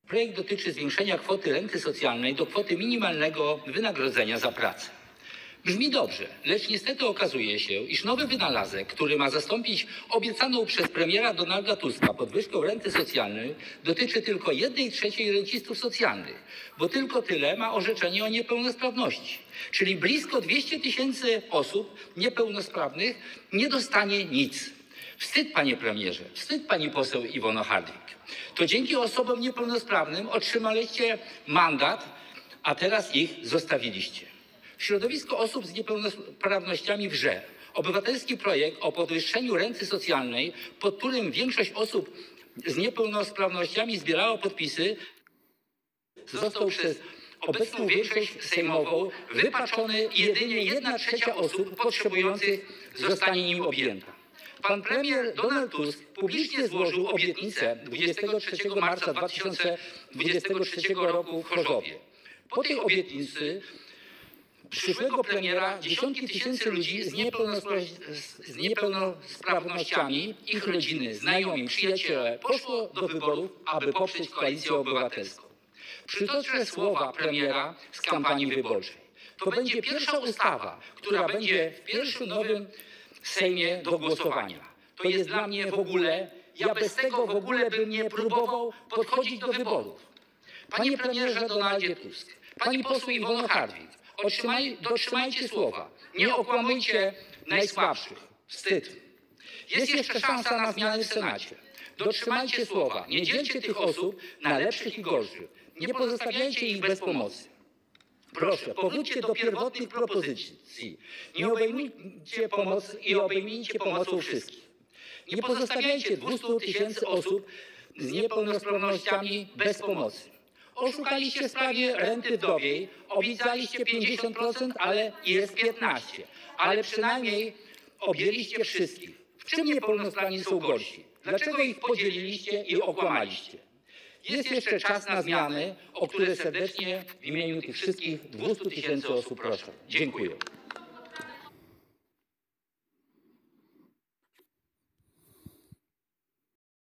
Projekt dotyczy zwiększenia kwoty renty socjalnej do kwoty minimalnego wynagrodzenia za pracę. Brzmi dobrze, lecz niestety okazuje się, iż nowy wynalazek, który ma zastąpić obiecaną przez premiera Donalda Tuska podwyżkę renty socjalnej, dotyczy tylko 1/3 rencistów socjalnych, bo tylko tyle ma orzeczenie o niepełnosprawności. Czyli blisko 200 000 osób niepełnosprawnych nie dostanie nic. Wstyd, panie premierze, wstyd, pani poseł Iwono Hardwig. To dzięki osobom niepełnosprawnym otrzymaliście mandat, a teraz ich zostawiliście. Środowisko osób z niepełnosprawnościami wrze. Obywatelski projekt o podwyższeniu renty socjalnej, pod którym większość osób z niepełnosprawnościami zbierało podpisy, został przez obecną większość sejmową wypaczony i jedynie 1/3 osób potrzebujących zostanie nim objęta. Pan premier Donald Tusk publicznie złożył obietnicę 23 marca 2023 roku w Chorzowie. Po tej obietnicy przyszłego premiera dziesiątki tysięcy ludzi z niepełnosprawnościami, ich rodziny, znajomi, przyjaciele poszło do wyborów, aby poprzeć Koalicję Obywatelską. Przytoczę słowa premiera z kampanii wyborczej. To będzie pierwsza ustawa, która będzie w pierwszym nowym Sejmie do głosowania. To jest dla mnie w ogóle, ja bez tego w ogóle bym nie próbował podchodzić do wyborów. Panie premierze Donaldzie Tusk, pani poseł Iwono Hardwig, dotrzymajcie słowa. Nie okłamujcie najsłabszych. Wstyd. Jest jeszcze szansa na zmiany w Senacie. Dotrzymajcie słowa. Nie dzielcie tych osób na lepszych i gorszych. Nie pozostawiajcie ich bez pomocy. Proszę, powróćcie do pierwotnych propozycji. Nie obejmijcie pomocą wszystkich. Nie pozostawiajcie 200 000 osób z niepełnosprawnościami bez pomocy. Oszukaliście w sprawie renty wdowiej, obiecaliście 50%, ale jest 15%. Ale przynajmniej objęliście wszystkich. W czym niepełnosprawni są gorsi? Dlaczego ich podzieliliście i okłamaliście? Jest jeszcze czas na zmiany, o które serdecznie w imieniu tych wszystkich 200 000 osób proszę. Dziękuję.